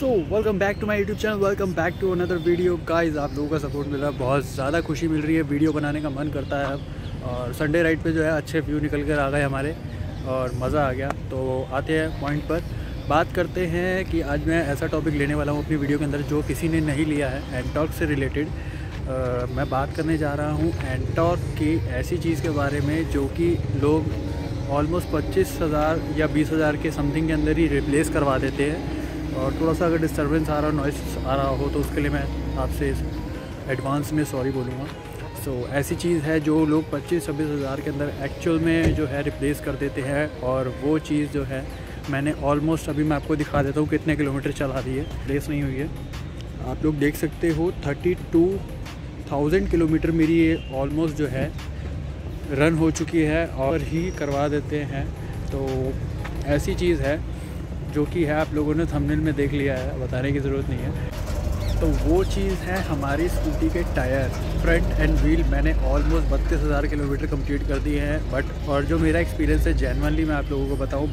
Welcome back to my YouTube channel, welcome back to another video. Guys, आप लोगों का support मिल रहा है, बहुत ज़्यादा खुशी मिल रही है, वीडियो बनाने का मन करता है अब। और संडे राइड पे जो है अच्छे व्यू निकल कर आ गए हमारे और मज़ा आ गया। तो आते हैं पॉइंट पर, बात करते हैं कि आज मैं ऐसा टॉपिक लेने वाला हूँ अपनी वीडियो के अंदर जो किसी ने नहीं लिया है। एंटॉर्क से रिलेटेड मैं बात करने जा रहा हूँ एंटॉर्क की ऐसी चीज़ के बारे में जो कि लोग ऑलमोस्ट 25,000 या 20,000 के समथिंग के अंदर ही रिप्लेस करवा देते हैं। और थोड़ा सा अगर डिस्टर्बेंस आ रहा, नॉइस आ रहा हो तो उसके लिए मैं आपसे एडवांस में सॉरी बोलूँगा। सो ऐसी चीज़ है जो लोग 25-26 हज़ार के अंदर एक्चुअल में जो है रिप्लेस कर देते हैं। और वो चीज़ जो है मैंने ऑलमोस्ट अभी मैं आपको दिखा देता हूँ कितने किलोमीटर चला दी है, रिप्लेस नहीं हुई है। आप लोग देख सकते हो 32,000 किलोमीटर मेरी ये ऑलमोस्ट जो है रन हो चुकी है और ही करवा देते हैं। तो ऐसी चीज़ है जो कि है, आप लोगों ने थंबनेल में देख लिया है, बताने की ज़रूरत नहीं है। तो वो चीज़ है हमारी स्कूटी के टायर, फ्रंट एंड व्हील मैंने ऑलमोस्ट 32,000 किलोमीटर कंप्लीट कर दिए हैं। बट और जो मेरा एक्सपीरियंस है जेन्युइनली मैं आप लोगों को बताऊं,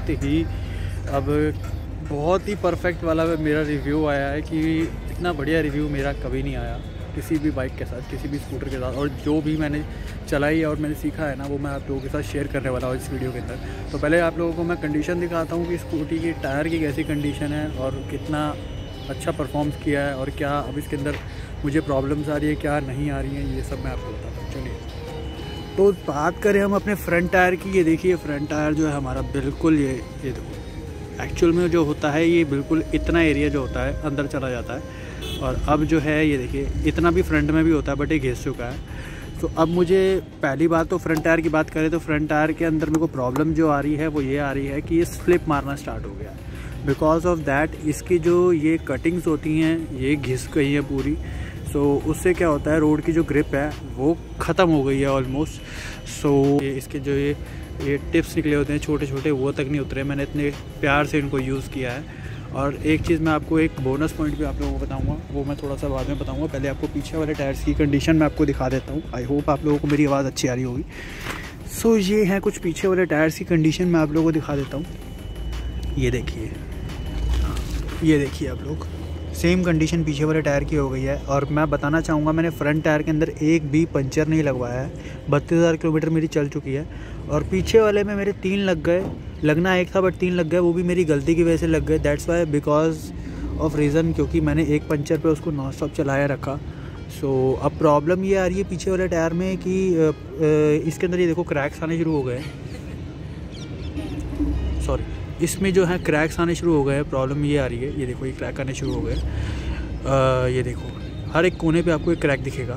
बहुत ही परफेक्ट वाला मेरा रिव्यू आया है कि इतना बढ़िया रिव्यू मेरा कभी नहीं आया किसी भी बाइक के साथ, किसी भी स्कूटर के साथ। और जो भी मैंने चलाई है और मैंने सीखा है ना, वो मैं आप लोगों के साथ शेयर करने वाला हूँ इस वीडियो के अंदर। तो पहले आप लोगों को मैं कंडीशन दिखाता हूँ कि स्कूटी की टायर की कैसी कंडीशन है और कितना अच्छा परफॉर्म किया है और क्या अब इसके अंदर मुझे प्रॉब्लम्स आ रही है, क्या नहीं आ रही है, ये सब मैं आपको बताता हूँ। चलिए तो बात करें हम अपने फ्रंट टायर की। ये देखिए फ्रंट टायर जो है हमारा बिल्कुल ये देखो, एक्चुअल में जो होता है ये बिल्कुल इतना एरिया जो होता है अंदर चला जाता है। और अब जो है ये देखिए इतना भी फ्रंट में भी होता है बट ये घिस चुका है। तो अब मुझे पहली बात तो फ्रंट टायर की बात करें तो फ्रंट टायर के अंदर मेरे को प्रॉब्लम जो आ रही है वो ये आ रही है कि ये स्लिप मारना स्टार्ट हो गया है। बिकॉज ऑफ दैट इसकी जो ये कटिंग्स होती हैं ये घिस गई है पूरी। सो उससे क्या होता है, रोड की जो ग्रिप है वो ख़त्म हो गई है ऑलमोस्ट। सो इसके जो ये टिप्स निकले होते हैं छोटे छोटे, वो तक नहीं उतरे। मैंने इतने प्यार से इनको यूज़ किया है। और एक चीज़ मैं आपको एक बोनस पॉइंट भी आप लोगों को बताऊंगा, वो मैं थोड़ा सा बाद में बताऊंगा। पहले आपको पीछे वाले टायर्स की कंडीशन मैं आपको दिखा देता हूँ। आई होप आप लोगों को मेरी आवाज़ अच्छी आ रही होगी। सो ये है कुछ पीछे वाले टायर्स की कंडीशन, मैं आप लोगों को दिखा देता हूँ। ये देखिए, ये देखिए आप लोग, सेम कंडीशन पीछे वाले टायर की हो गई है। और मैं बताना चाहूँगा मैंने फ्रंट टायर के अंदर एक भी पंचर नहीं लगवाया है। 32,000 किलोमीटर मेरी चल चुकी है और पीछे वाले में मेरे 3 लग गए। लगना एक था बट 3 लग गए, वो भी मेरी गलती की वजह से लग गए। That's why because of reason, क्योंकि मैंने एक पंचर पे उसको नॉन स्टॉप चलाया रखा। सो अब प्रॉब्लम ये आ रही है पीछे वाले टायर में कि इसके अंदर ये देखो क्रैक्स आने शुरू हो गए, सॉरी इसमें जो है क्रैक्स आने शुरू हो गए हैं। प्रॉब्लम ये आ रही है, ये देखो ये क्रैक आने शुरू हो गए। ये देखो हर एक कोने पे आपको एक क्रैक दिखेगा,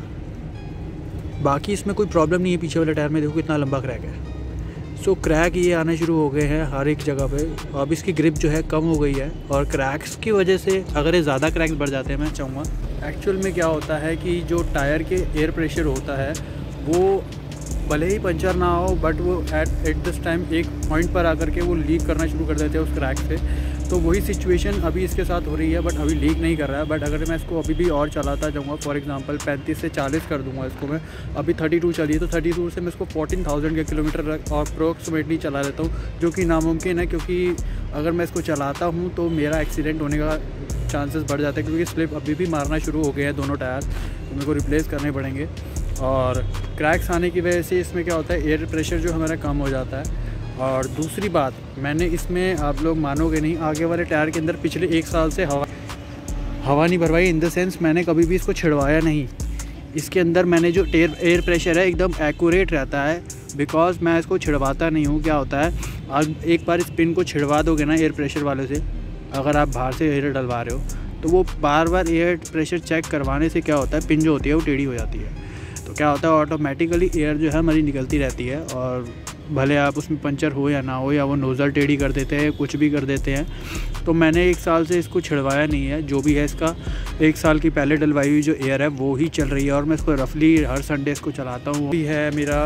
बाकी इसमें कोई प्रॉब्लम नहीं है। पीछे वाले टायर में देखो कितना लंबा क्रैक है। सो क्रैक ये आने शुरू हो गए हैं हर एक जगह पे। अब इसकी ग्रिप जो है कम हो गई है और क्रैक्स की वजह से अगर ये ज़्यादा क्रैक्स बढ़ जाते हैं, मैं चाहूँगा एक्चुअल में क्या होता है कि जो टायर के एयर प्रेशर होता है वो भले ही पंचर ना हो बट वो एट दिस टाइम एक पॉइंट पर आकर के वो लीक करना शुरू कर देते हैं उस क्रैक से। तो वही सिचुएशन अभी इसके साथ हो रही है, बट अभी लीक नहीं कर रहा है। बट अगर मैं इसको अभी भी और चलाता जाऊँगा, फॉर एग्जांपल 35 से 40 कर दूंगा इसको मैं, अभी 32 चलिए तो 32 से मैं इसको 14,000 के किलोमीटर अप्रॉक्सीमेटली चला लेता हूँ, जो कि नामुमकिन है। क्योंकि अगर मैं इसको चलाता हूँ तो मेरा एक्सीडेंट होने का चांसेस बढ़ जाते हैं, क्योंकि स्लिप अभी भी मारना शुरू हो गए हैं दोनों टायर, तो मेरे को रिप्लेस करने पड़ेंगे। और क्रैक्स आने की वजह से इसमें क्या होता है, एयर प्रेशर जो हमारा कम हो जाता है। और दूसरी बात, मैंने इसमें, आप लोग मानोगे नहीं, आगे वाले टायर के अंदर पिछले 1 साल से हवा नहीं भरवाई। इन द सेंस मैंने कभी भी इसको छिड़वाया नहीं। इसके अंदर मैंने जो एयर प्रेशर है एकदम एक्यूरेट रहता है, बिकॉज मैं इसको छिड़वाता नहीं हूँ। क्या होता है, आप एक बार इस पिन को छिड़वा दोगे ना एयर प्रेशर वाले से, अगर आप बाहर से एयर डलवा रहे हो तो वो बार बार एयर प्रेशर चेक करवाने से क्या होता है, पिन जो होती है वो टेढ़ी हो जाती है। तो क्या होता है, ऑटोमेटिकली एयर जो है हमारी निकलती रहती है। और भले आप उसमें पंचर हो या ना हो, या वो नोज़ल टेढ़ी कर देते हैं, कुछ भी कर देते हैं। तो मैंने 1 साल से इसको छिड़वाया नहीं है। जो भी है इसका 1 साल की पहले डलवाई हुई जो एयर है वो ही चल रही है। और मैं इसको रफली हर संडे इसको चलाता हूँ। भी है मेरा,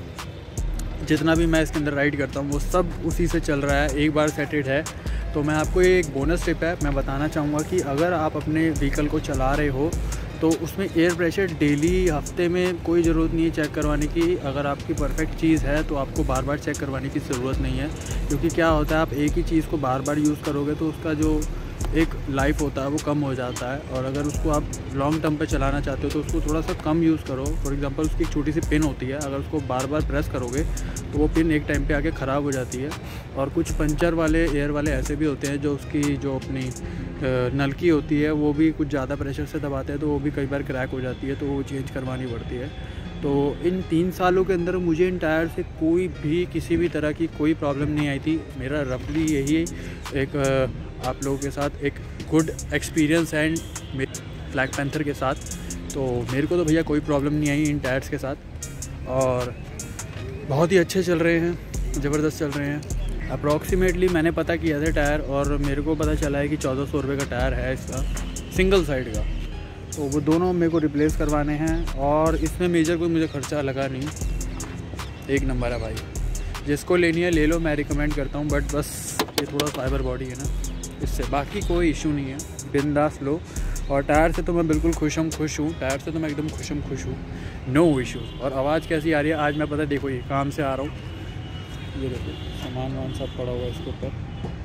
जितना भी मैं इसके अंदर राइड करता हूँ वो सब उसी से चल रहा है, एक बार सेटेड है। तो मैं आपको एक बोनस टिप है, मैं बताना चाहूँगा कि अगर आप अपने व्हीकल को चला रहे हो तो उसमें एयर प्रेशर डेली, हफ्ते में कोई ज़रूरत नहीं है चेक करवाने की। अगर आपकी परफेक्ट चीज़ है तो आपको बार बार चेक करवाने की ज़रूरत नहीं है, क्योंकि क्या होता है, आप एक ही चीज़ को बार बार यूज़ करोगे तो उसका जो एक लाइफ होता है वो कम हो जाता है। और अगर उसको आप लॉन्ग टर्म पे चलाना चाहते हो तो उसको थोड़ा सा कम यूज़ करो। फॉर एग्जांपल उसकी एक छोटी सी पिन होती है, अगर उसको बार बार प्रेस करोगे तो वो पिन एक टाइम पे आके ख़राब हो जाती है। और कुछ पंचर वाले एयर वाले ऐसे भी होते हैं जो उसकी जो अपनी नलकी होती है वो भी कुछ ज़्यादा प्रेशर से दबाते हैं तो वो भी कई बार क्रैक हो जाती है, तो वो चेंज करवानी पड़ती है। तो इन 3 सालों के अंदर मुझे इन टायर से कोई भी किसी भी तरह की कोई प्रॉब्लम नहीं आई थी। मेरा रफली यही एक आप लोगों के साथ एक गुड एक्सपीरियंस है ब्लैक पैंथर के साथ। तो मेरे को तो भैया कोई प्रॉब्लम नहीं आई इन टायर्स के साथ और बहुत ही अच्छे चल रहे हैं, ज़बरदस्त चल रहे हैं। अप्रॉक्सीमेटली मैंने पता किया था टायर और मेरे को पता चला है कि 1400 रुपये का टायर है इसका, सिंगल साइड का। तो वो दोनों मेरे को रिप्लेस करवाने हैं और इसमें मेजर कोई मुझे खर्चा लगा नहीं, एक नंबर है भाई। जिसको लेनी है ले लो, मैं रिकमेंड करता हूँ। बट बस ये थोड़ा फाइबर बॉडी है ना, इससे बाकी कोई इशू नहीं है, बिंदास लो। और टायर से तो मैं बिल्कुल खुश हूँ टायर से तो मैं एकदम खुश हूँ, नो इश्यूज़। और आवाज़ कैसी आ रही है आज मैं पता, देखो ये काम से आ रहा हूँ, ये देखो सामान वामान सब पड़ा हुआ है इसके ऊपर,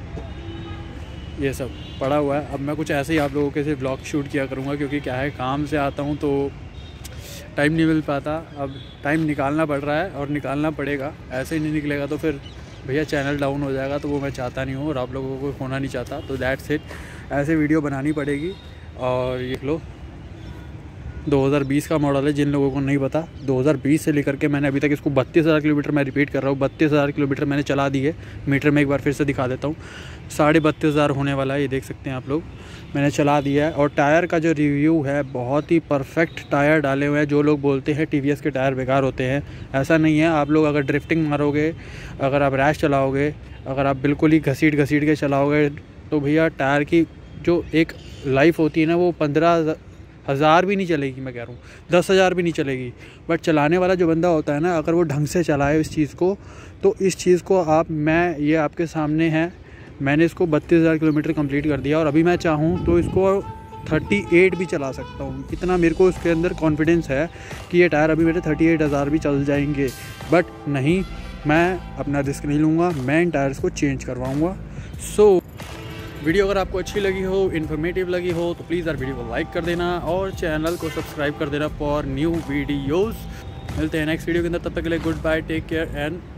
ये सब पड़ा हुआ है। अब मैं कुछ ऐसे ही आप लोगों के से ब्लॉग शूट किया करूँगा क्योंकि क्या है काम से आता हूँ तो टाइम नहीं मिल पाता। अब टाइम निकालना पड़ रहा है और निकालना पड़ेगा, ऐसे ही नहीं निकलेगा तो फिर भैया चैनल डाउन हो जाएगा, तो वो मैं चाहता नहीं हूँ और आप लोगों को होना नहीं चाहता। तो दैट्स इट, ऐसे वीडियो बनानी पड़ेगी। और ये लो 2020 का मॉडल है, जिन लोगों को नहीं पता 2020 से लेकर के मैंने अभी तक इसको 32,000 किलोमीटर, मैं रिपीट कर रहा हूँ 32,000 किलोमीटर मैंने चला दी है। मीटर में एक बार फिर से दिखा देता हूँ, 32,500 होने वाला है, ये देख सकते हैं आप लोग, मैंने चला दिया है। और टायर का जो रिव्यू है, बहुत ही परफेक्ट टायर डाले हुए हैं। जो लोग बोलते हैं टीवीएस के टायर बेकार होते हैं, ऐसा नहीं है। आप लोग अगर ड्रिफ्टिंग मारोगे, अगर आप रैश चलाओगे, अगर आप बिल्कुल ही घसीट के चलाओगे तो भैया टायर की जो एक लाइफ होती है ना, वो 15,000 भी नहीं चलेगी, मैं कह रहा हूँ 10,000 भी नहीं चलेगी। बट चलाने वाला जो बंदा होता है ना, अगर वो ढंग से चलाए इस चीज़ को, तो इस चीज़ को मैं ये आपके सामने है, मैंने इसको 32,000 किलोमीटर कंप्लीट कर दिया और अभी मैं चाहूँ तो इसको 38 भी चला सकता हूँ। इतना मेरे को इसके अंदर कॉन्फिडेंस है कि ये टायर अभी मेरे 38,000 भी चल जाएंगे। बट नहीं, मैं अपना रिस्क नहीं लूँगा, मैं इन टायर्स को चेंज करवाऊँगा। सो वीडियो अगर आपको अच्छी लगी हो, इन्फॉर्मेटिव लगी हो तो प्लीज़ यार वीडियो को लाइक कर देना और चैनल को सब्सक्राइब कर देना फॉर न्यू वीडियोज़। मिलते हैं नेक्स्ट वीडियो के अंदर, तब तक के लिए good bye, take care and